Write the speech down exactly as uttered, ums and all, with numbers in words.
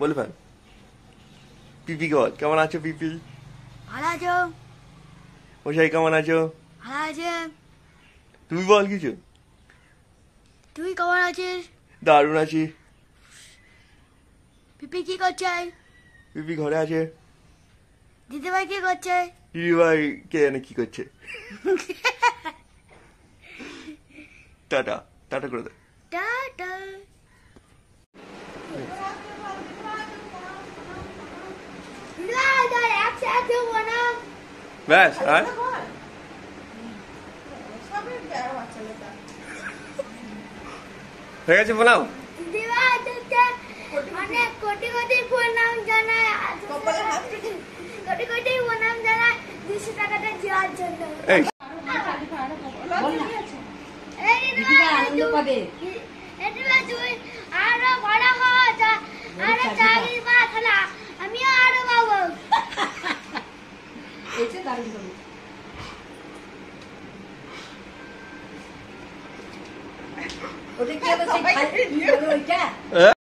বলে ফেল। পিপি বল, কেমন আছো পিপি? ভালো আছো? মশাই কেমন আছো? ভালো আছে। তুই বল কিছু। তুই কেমন আছিস? দারুণ আছি। পিপি কি করছে? পিপি ঘরে আছে। দিদিভাই কি করছে? দিদিভাই কে জানে কি করছে। টাটা টাটা করে দে। টাটা। ব্যাস আর হয়ে গেছে বানাও। অনেক কোটি কোটি প্রণাম জানাই, কোটি কোটি প্রণাম জানাই দুশো টাকাটা দেওয়ার জন্য। এই আনন্দ পাবে। তুই আরো বড় হওয়া, আরো চাকরি পা, তাহলে আমিও আরো পাবো। ওটা কি